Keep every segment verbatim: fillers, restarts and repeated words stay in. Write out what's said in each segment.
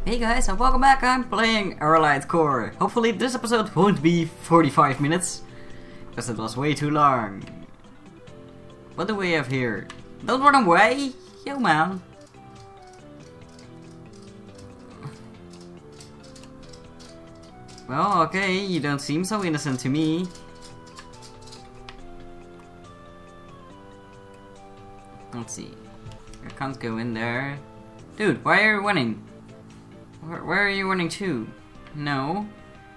Hey guys, and welcome back. I'm playing Aralite Core. Hopefully this episode won't be forty-five minutes, because it was way too long. What do we have here? Don't run away! Yo man! Well, okay, you don't seem so innocent to me. Let's see. I can't go in there. Dude, why are you running? Where, where are you running to? No.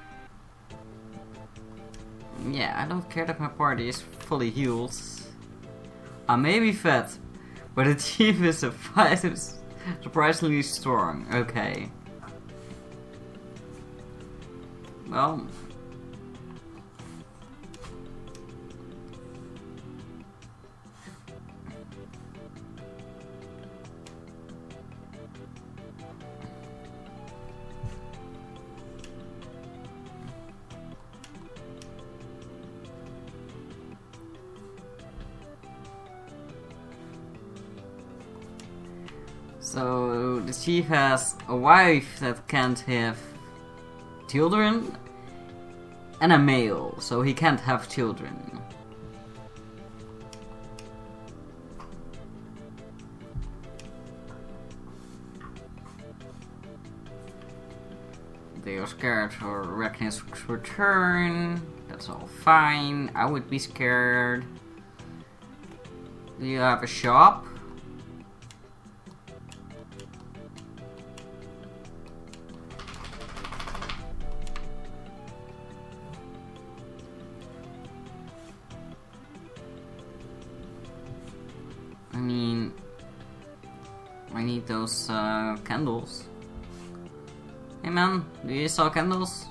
Yeah, I don't care that my party is fully healed. I may be fat, but the team is surprisingly strong. Okay. Well. So the chief has a wife that can't have children and a male, so he can't have children. They are scared for Ragna's return. That's all fine. I would be scared. Do you have a shop? I mean, I need those uh, candles. Hey man, do you sell candles?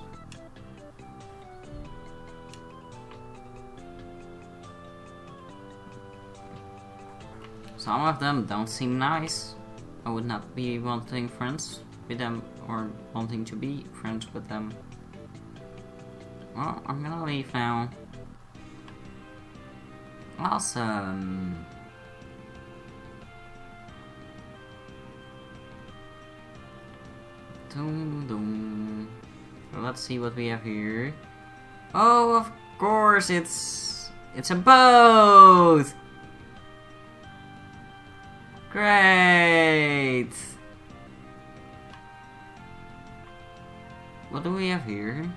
Some of them don't seem nice. I would not be wanting friends with them or wanting to be friends with them. Well, I'm gonna leave now. Awesome. Doom, doom. So let's see what we have here. Oh, of course, it's it's a boat. Great. What do we have here?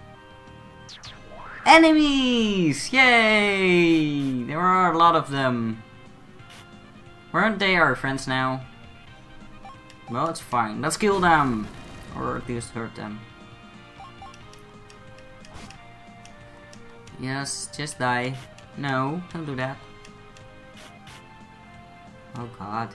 Enemies! Yay! There are a lot of them. Weren't they our friends now? Well, it's fine. Let's kill them. Or at least hurt them. Yes, just die. No, don't do that. Oh god.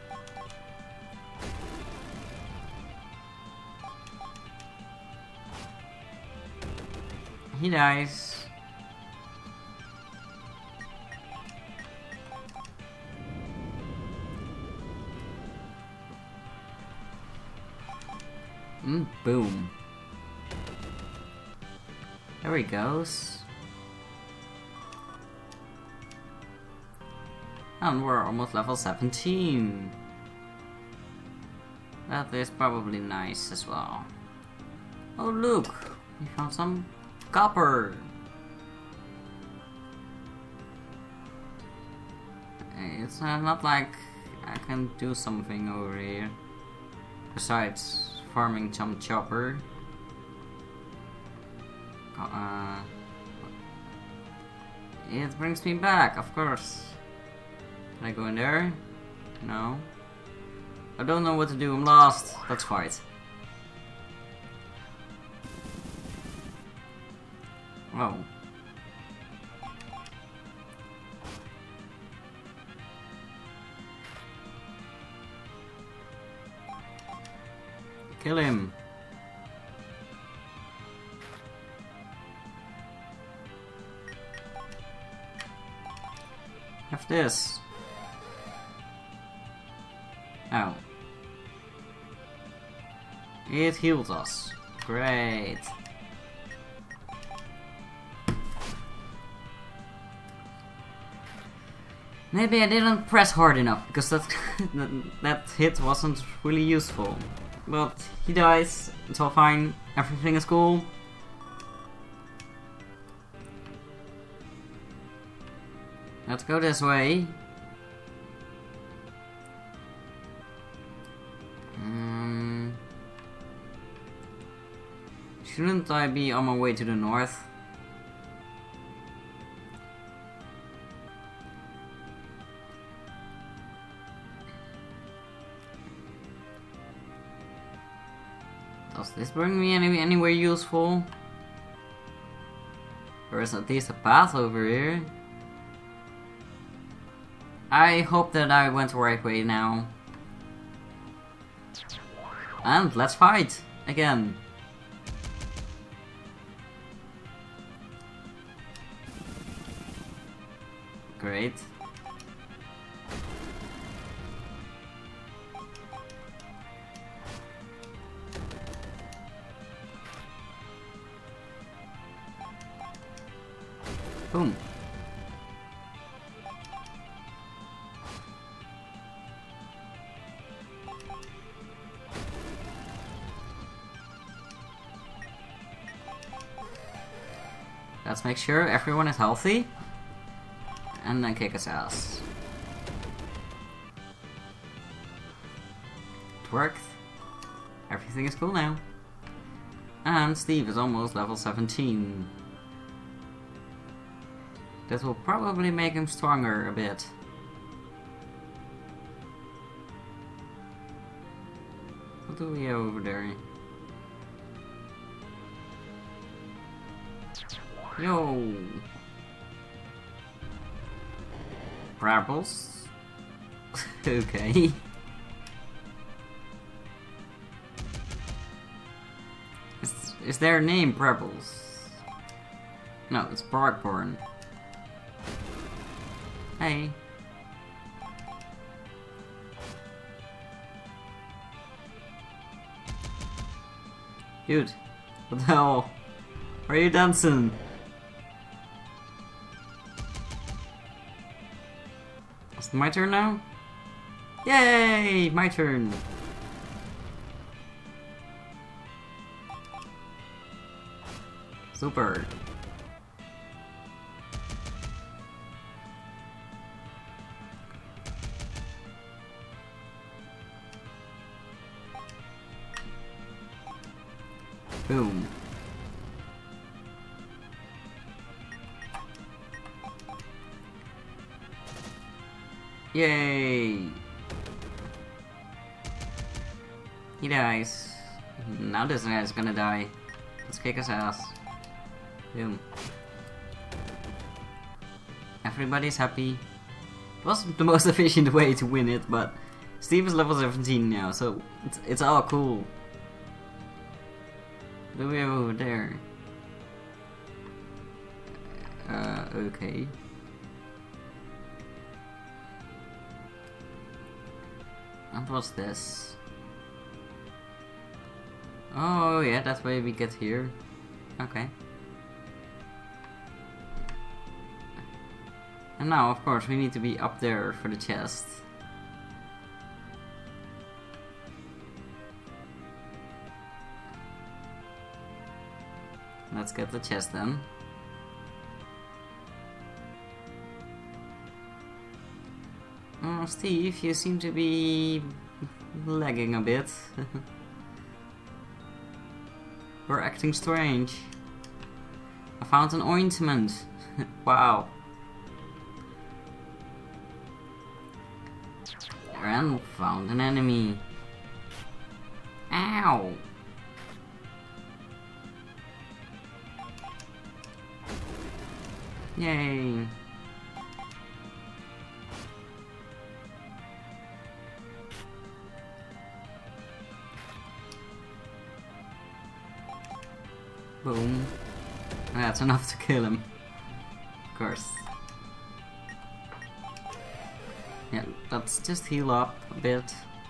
He dies. Mm, boom. There he goes. And we're almost level seventeen. That is probably nice as well. Oh look, we found some copper. It's uh, not like I can do something over here. Besides farming some chopper. Uh, it brings me back, of course. Can I go in there? No. I don't know what to do, I'm lost. Let's fight. Oh. Kill him. Have this. Oh. It healed us. Great. Maybe I didn't press hard enough, because that, that, that hit wasn't really useful. But he dies, it's all fine, everything is cool. Let's go this way. Um, shouldn't I be on my way to the north? Does this bring me any anywhere useful? There is at least a path over here. I hope that I went the right way now. And let's fight again. Great. Boom. Let's make sure everyone is healthy. And then kick his ass. It worked. Everything is cool now. And Steve is almost level seventeen. This will probably make him stronger a bit. What do we have over there? Yo! Brabbles? Okay. Is, is their name Brabbles? No, it's Brockborn. Hey. Dude, what the hell? Why are you dancing? Is it my turn now? Yay! My turn! Super! Boom. Yay! He dies. Now this guy's gonna die. Let's kick his ass. Boom. Everybody's happy. It wasn't the most efficient way to win it, but Steve is level seventeen now, so it's, it's all cool. What do we have over there? Uh, okay. And what's this? Oh yeah, that's why we get here. Okay. And now, of course, we need to be up there for the chest. Let's get the chest then. Oh, Steve, you seem to be lagging a bit. We're acting strange. I found an ointment. Wow. And found an enemy. Ow! Yay! Boom. That's enough to kill him. Of course. Yeah, let's just heal up a bit.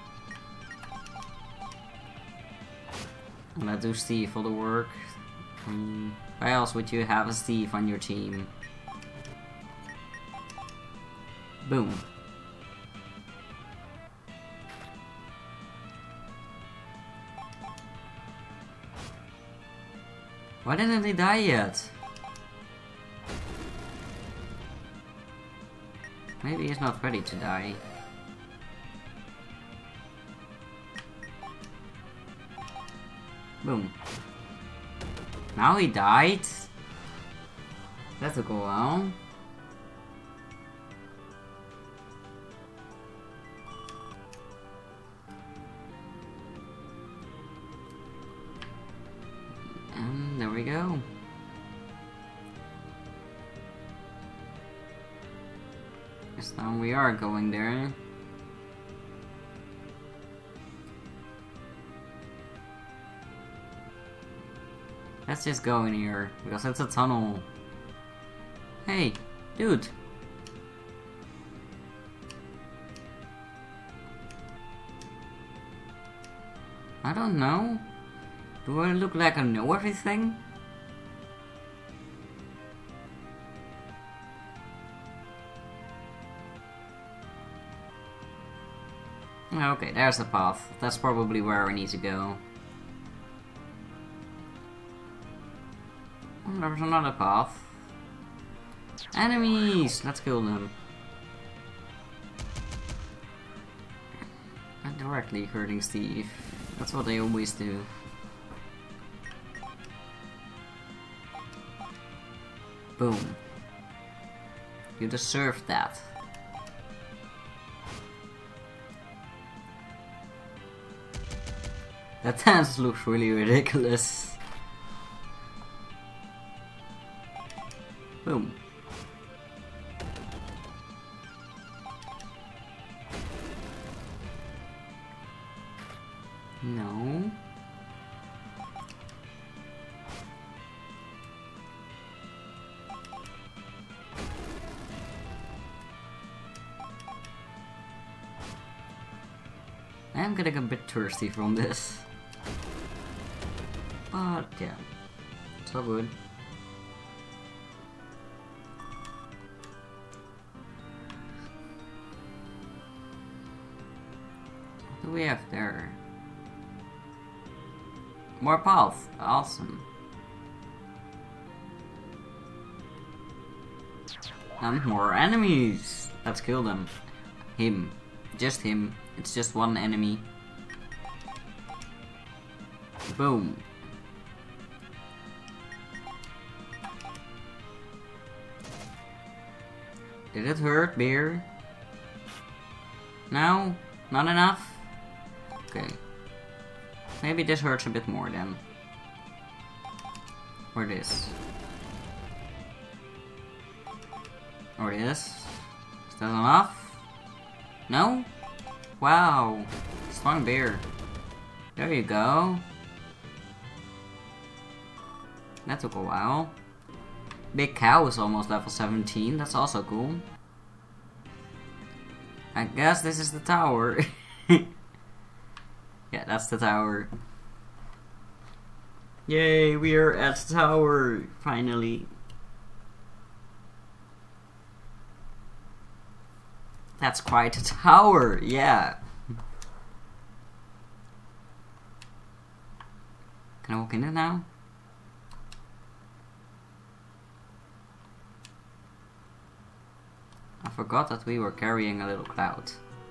And let do Steve all the work. Um, why else would you have a Steve on your team? Boom. Why didn't he die yet? Maybe he's not ready to die. Boom. Now he died? That took a while. And there we go. This time we are going there. Let's just go in here, because it's a tunnel. Hey, dude. I don't know. Do I look like I know everything? Okay, there's the path. That's probably where I need to go. Oh, there's another path. Enemies! Let's kill them. Not directly hurting Steve. That's what they always do. Boom. You deserve that. That dance looks really ridiculous. Boom. No. I'm getting a bit thirsty from this. But yeah, it's all good. What do we have there? More paths, awesome. And more enemies! Let's kill them. Him. Just him. It's just one enemy. Boom. Did it hurt, beer? No? Not enough? Okay. Maybe this hurts a bit more then. Or this. Or this. Is that enough? No? Wow. Strong beer. There you go. That took a while. Big Cow is almost level seventeen, that's also cool. I guess this is the tower. Yeah, that's the tower. Yay, we are at the tower, finally. That's quite a tower, yeah. Can I walk in it now? I forgot that we were carrying a little cloud.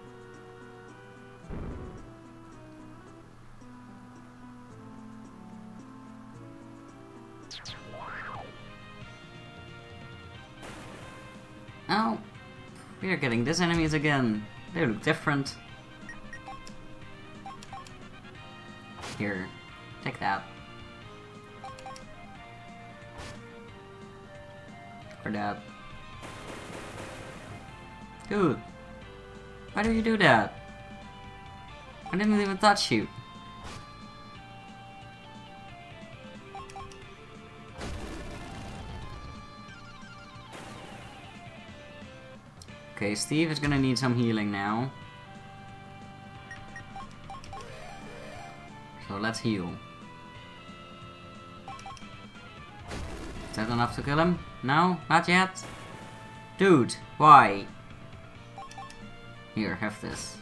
Oh, we are getting these enemies again. They look different. Here, take that. Or that. Dude, why do you do that? I didn't even touch you. Okay, Steve is gonna need some healing now. So let's heal. Is that enough to kill him? No? Not yet? Dude, why? Here, have this.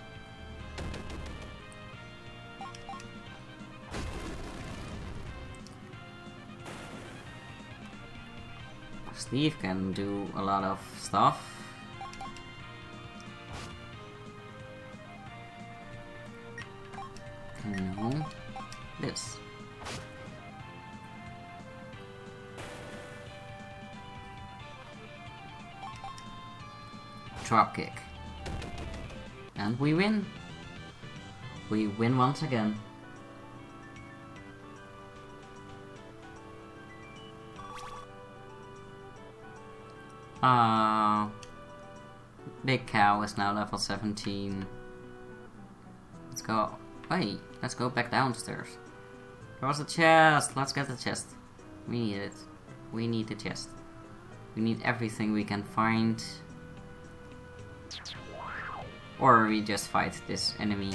Steve can do a lot of stuff. No, this. Drop kick. And we win. We win once again. Uh, Big Cow is now level seventeen. Let's go. Wait, let's go back downstairs. There was a chest. Let's get the chest. We need it. We need the chest. We need everything we can find. Or we just fight this enemy.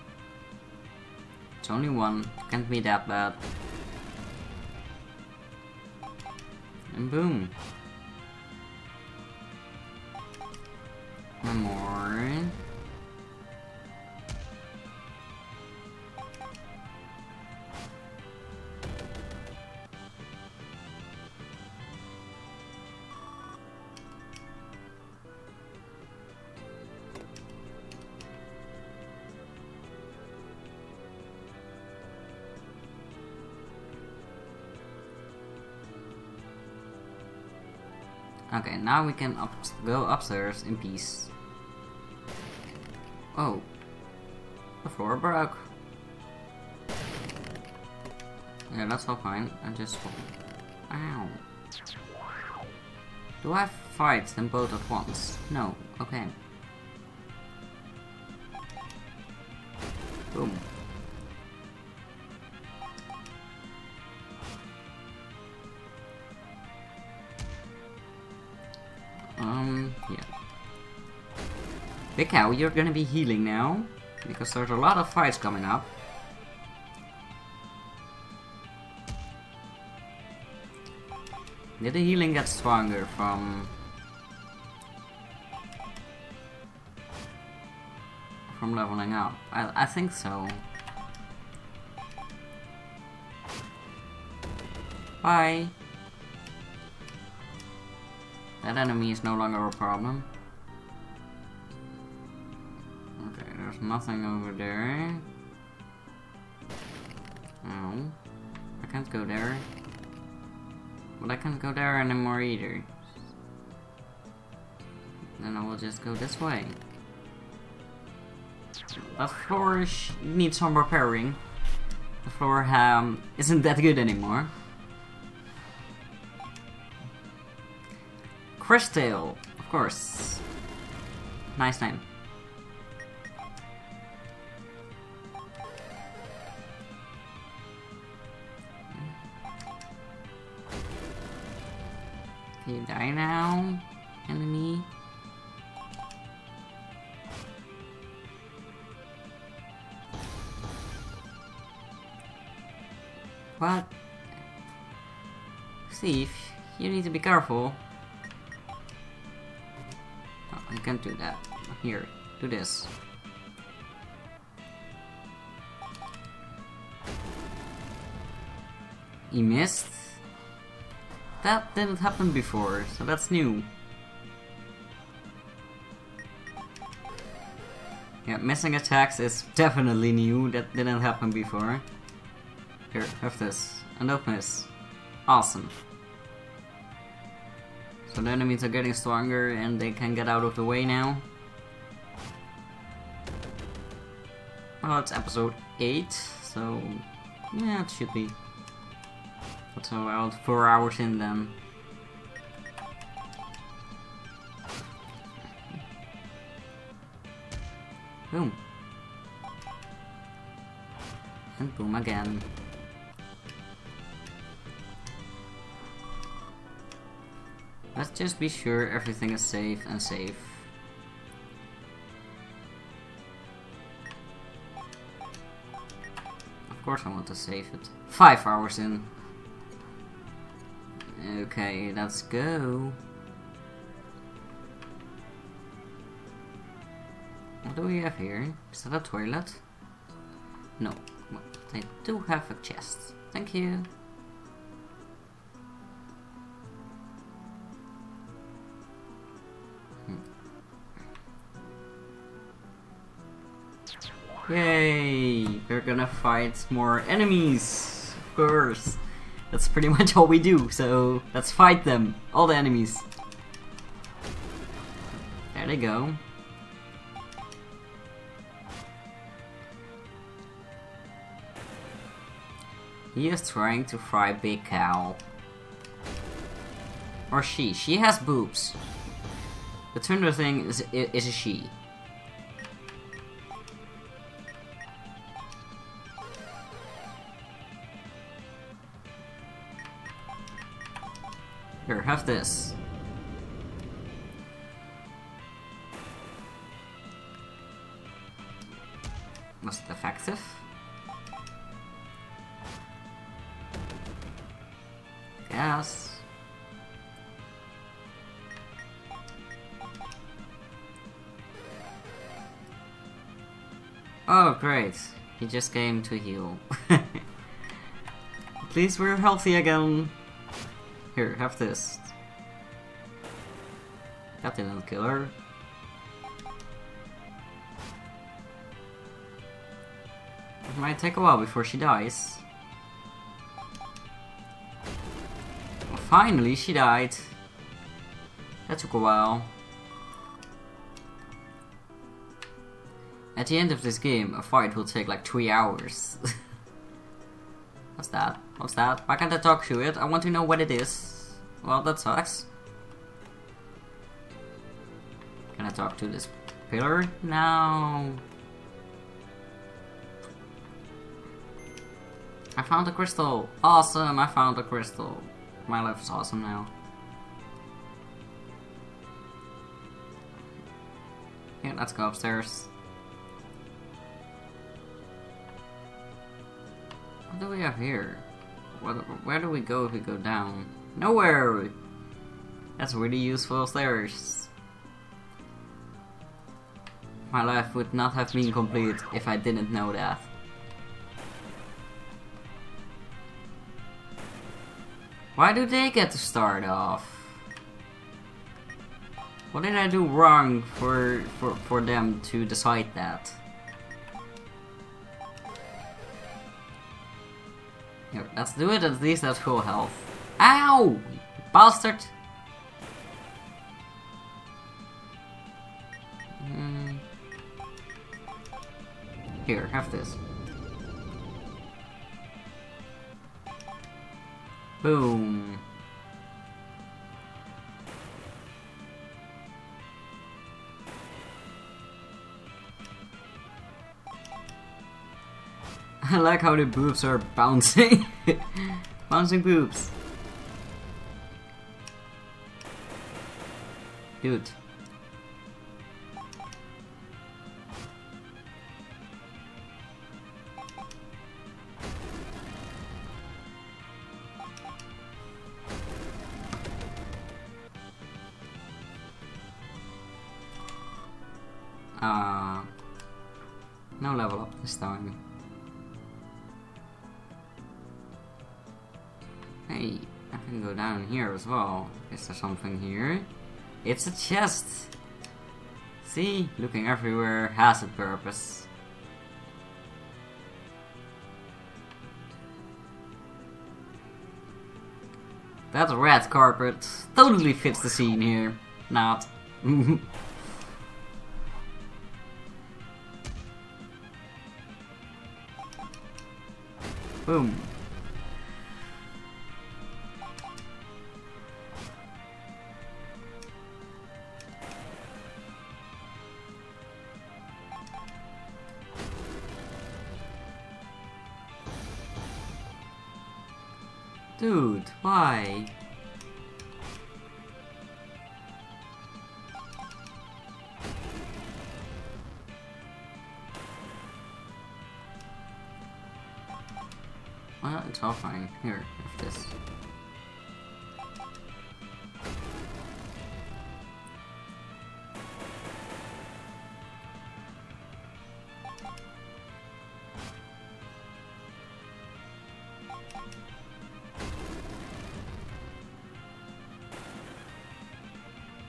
It's only one. Can't be that bad. And boom. One more. Okay, now we can up go upstairs in peace. Oh, the floor broke. Yeah, that's all fine. I just... Ow. Do I fight them both at once? No. Okay. Boom. Um, yeah. Big Cow, you're gonna be healing now, because there's a lot of fights coming up. Did the healing get stronger from... from leveling up? I, I think so. Bye! That enemy is no longer a problem. Okay, there's nothing over there. Oh, I can't go there. But I can't go there anymore either. Then I will just go this way. That floor needs some repairing. The floor um, isn't that good anymore. Crystal, of course. Nice name. Can you die now, enemy? What? Steve, you need to be careful. Oh, you can't do that. Here, do this. He missed? That didn't happen before, so that's new. Yeah, missing attacks is definitely new. That didn't happen before. Here, have this. And open this. Awesome. So the enemies are getting stronger and they can get out of the way now. Well, it's episode eight, so yeah, it should be. That's about four hours in then. Boom. And boom again. Let's just be sure everything is safe and safe. Of course I want to save it. Five hours in. Okay, let's go. What do we have here? Is that a toilet? No. Well, they do have a chest. Thank you. Yay! We're gonna fight more enemies, of course. That's pretty much all we do, so let's fight them, all the enemies. There they go. He is trying to fry Big Cow. Or she. She has boobs. The Tundra thing is, is a she. Here, have this. Was it effective? Yes. Oh, great. He just came to heal. At least we're healthy again. Here, have this. That didn't kill her. It might take a while before she dies. Well, finally, she died. That took a while. At the end of this game, a fight will take like three hours. What's that? What's that? Why can't I talk to it? I want to know what it is. Well, that sucks. Can I talk to this pillar? No. I found a crystal. Awesome, I found a crystal. My life is awesome now. Yeah, let's go upstairs. What do we have here? Where, where do we go if we go down? Nowhere! That's really useful stairs. My life would not have been complete if I didn't know that. Why do they get to start off? What did I do wrong for, for, for them to decide that? Here, let's do it at least at full health. Ow! Bastard! Mm. Here, have this. Boom. I like how the boobs are bouncing. Bouncing boobs. Dude. Uh, no level up this time. Hey, I can go down here as well. Is there something here? It's a chest! See? Looking everywhere has a purpose. That red carpet totally fits the scene here. Not. Boom. Dude, why? Well, it's all fine. Here, have this.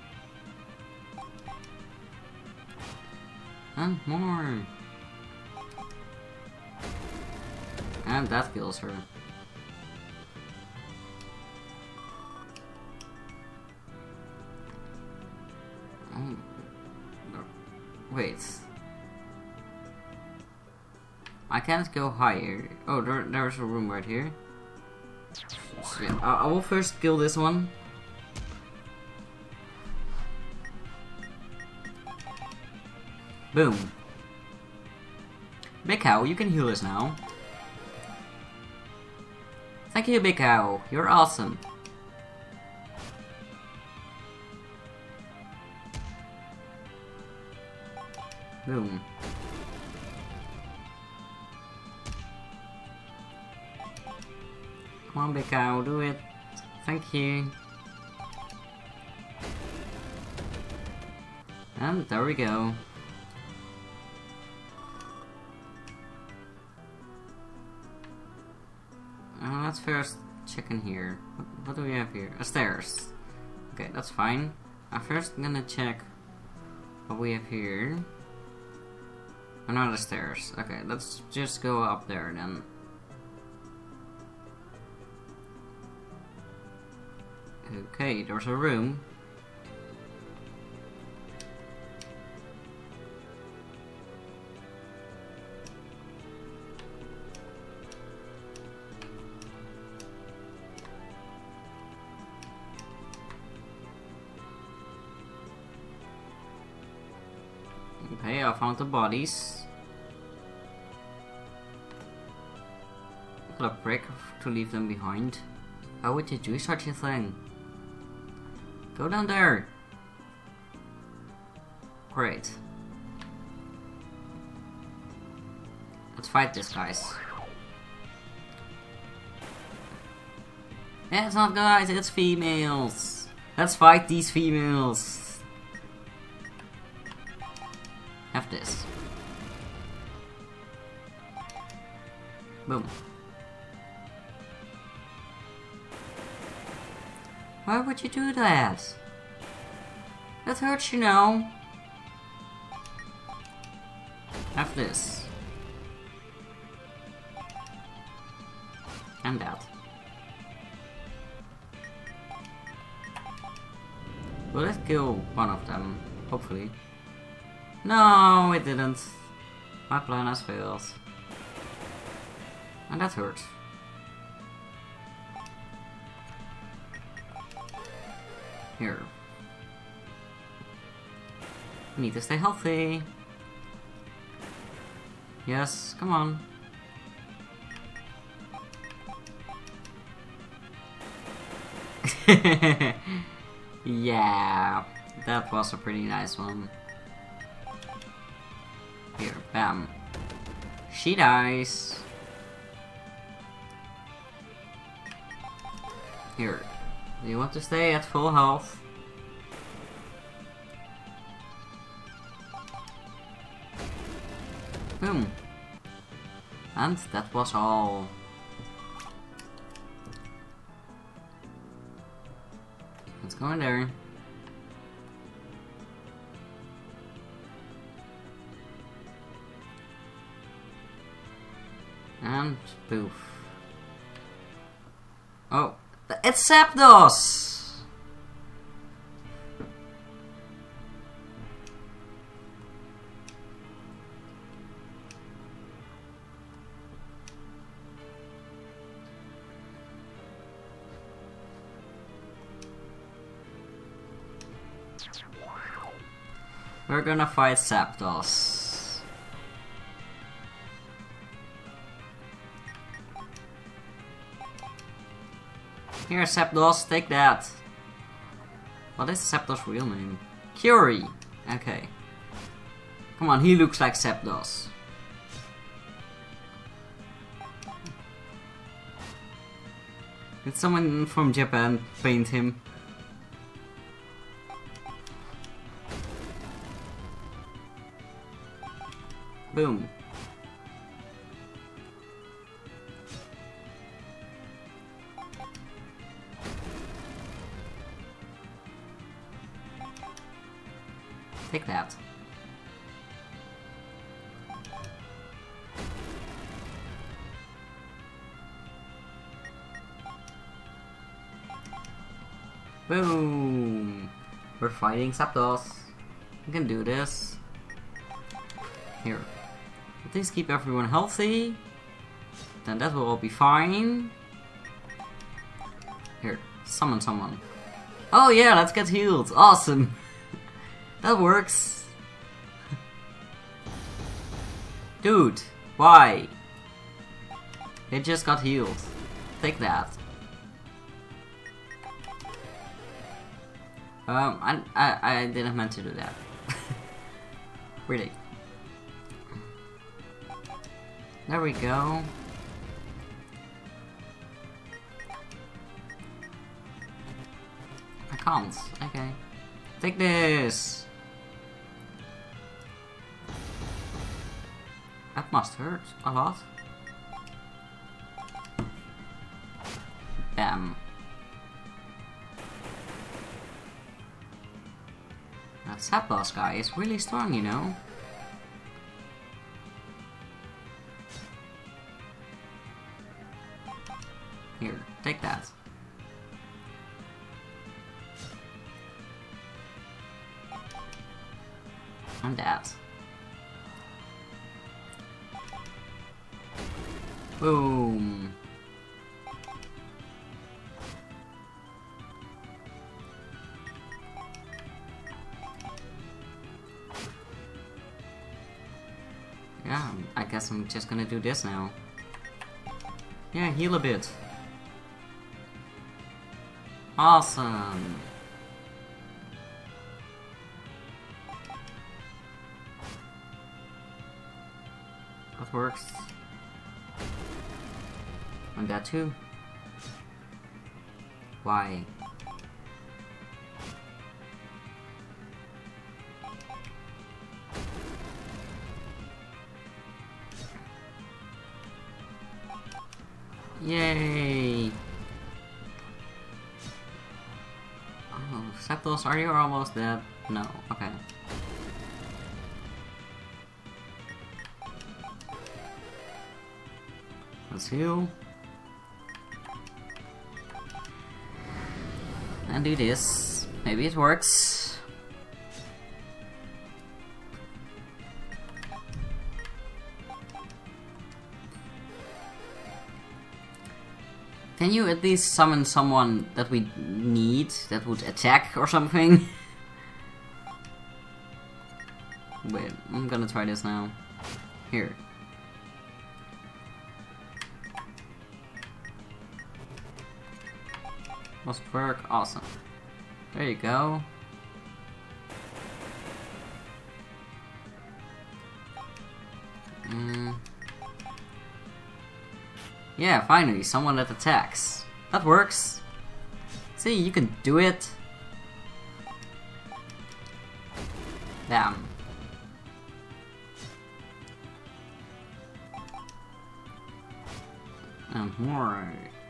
And more. And that kills her. Oh. Wait. I can't go higher. Oh, there, there's a room right here. So, yeah, I, I will first kill this one. Boom. Big Cow, you can heal us now. Thank you, Big Cow. You're awesome. Boom. Come on, Big Cow, do it. Thank you. And there we go. Uh, let's first check in here. What, what do we have here? A stairs. Okay, that's fine. I'm first gonna check what we have here. Another stairs. Okay, let's just go up there then. Okay, there's a room. Okay, I found the bodies. What a prick to leave them behind. How would you do such a thing? Go down there! Great. Let's fight this, guys. It's not guys, it's females! Let's fight these females! Have this. Boom. Why would you do that? That hurts, you know. Have this. And that. Will it kill one of them? Hopefully. No, it didn't. My plan has failed. And that hurt. Here. We need to stay healthy. Yes, come on. Yeah, that was a pretty nice one. Here, bam. She dies. Here. Do you want to stay at full health? Boom. And that was all. Let's go in there. And poof. Oh, it's Zapdos! We're gonna fight Zapdos. Here, Zapdos, take that. What is Zapdos' real name? Curie. Okay. Come on, he looks like Zapdos. Did someone from Japan paint him? Boom. Take that. Boom! We're fighting Zapdos. We can do this. Here. Please keep everyone healthy. Then that will all be fine. Here, summon someone. Oh yeah, let's get healed. Awesome. That works. Dude, why? They just got healed. Take that. Um, I, I, I didn't meant to do that. Really. There we go. I can't. Okay. Take this! That must hurt a lot. Bam. That Zapdos guy is really strong, you know. Here, take that. And that. Boom. Yeah, I guess I'm just gonna do this now. Yeah, heal a bit. Awesome. That works. And that too. Why? Yay! Oh, Zapdos, are you almost dead? No, okay. Let's heal. And do this. Maybe it works. Can you at least summon someone that we need, that would attack or something? Wait, I'm gonna try this now. Here. Must work. Awesome. There you go. Mm. Yeah, finally, someone that attacks. That works. See, you can do it. Damn. And more.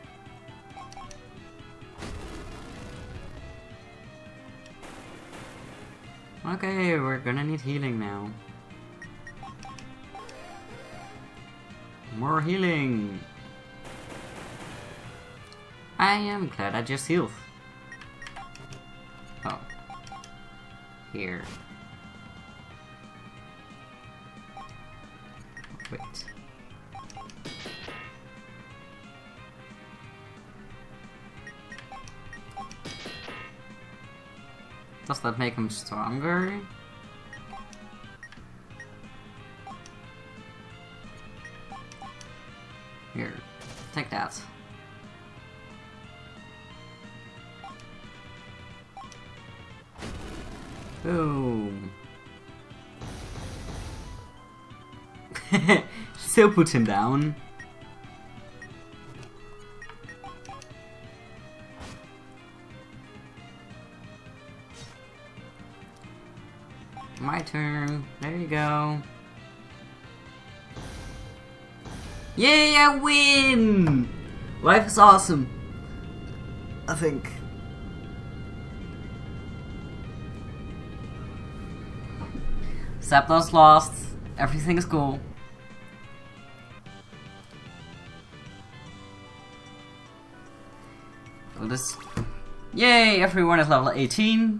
Okay, we're gonna need healing now. More healing! I am glad I just healed. Oh. Here. Wait. Does that make him stronger? Here, take that. Boom. Still puts him down. My turn. There you go. Yay, I win! Life is awesome. I think. Zapdos lost. Everything is cool. We'll just Yay, everyone is level eighteen.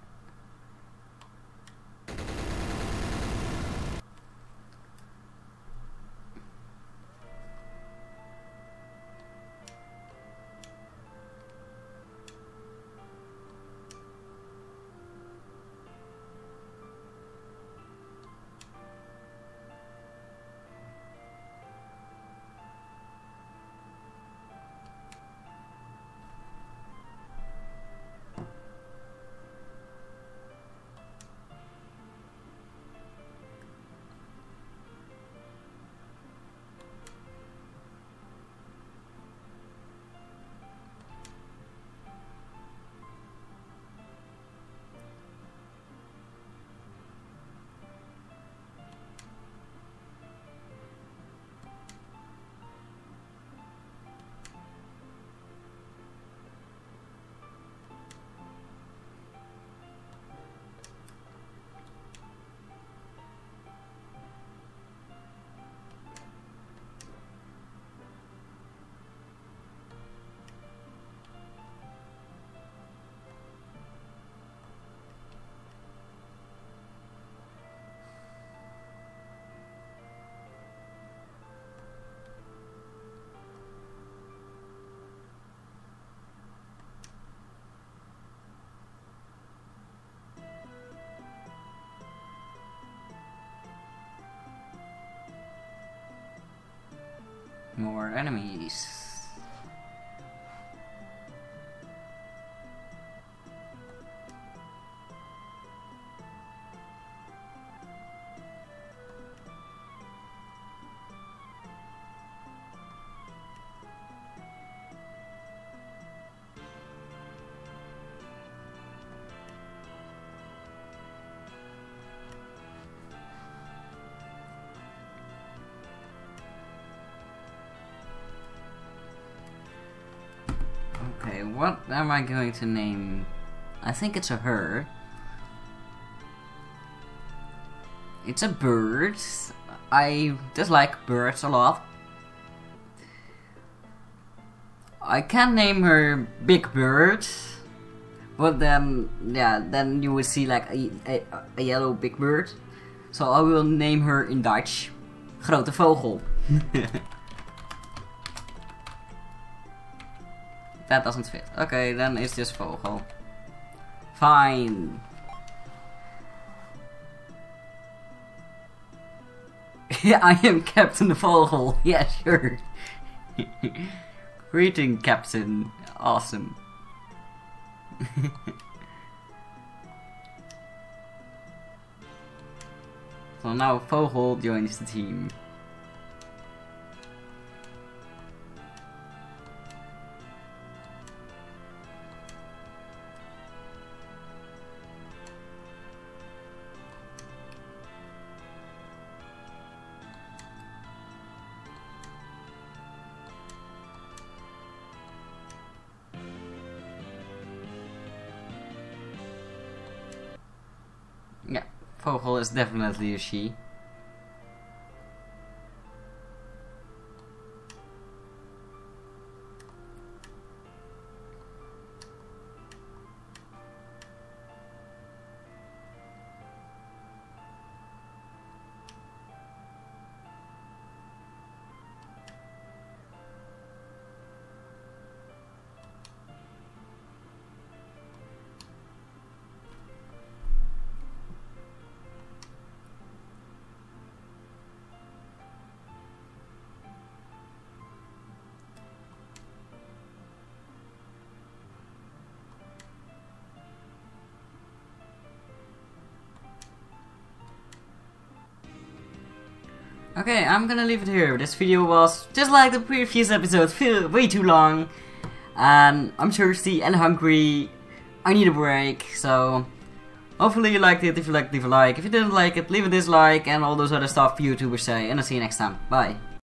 More enemies. Okay, what am I going to name? I think it's a her. It's a bird. I dislike birds a lot. I can name her Big Bird, but then, yeah, then you will see like a, a, a yellow big bird. So I will name her in Dutch Grote Vogel. That doesn't fit. Okay, then it's just Vogel. Fine. I am Captain Vogel. Yeah, sure. Greeting, Captain. Awesome. So now Vogel joins the team. Yeah, Vogel is definitely a she. Okay, I'm gonna leave it here. This video was, just like the previous episode, feel way too long. And I'm thirsty and hungry. I need a break, so hopefully you liked it. If you liked, leave a like. If you didn't like it, leave a dislike and all those other stuff YouTubers say. And I'll see you next time. Bye.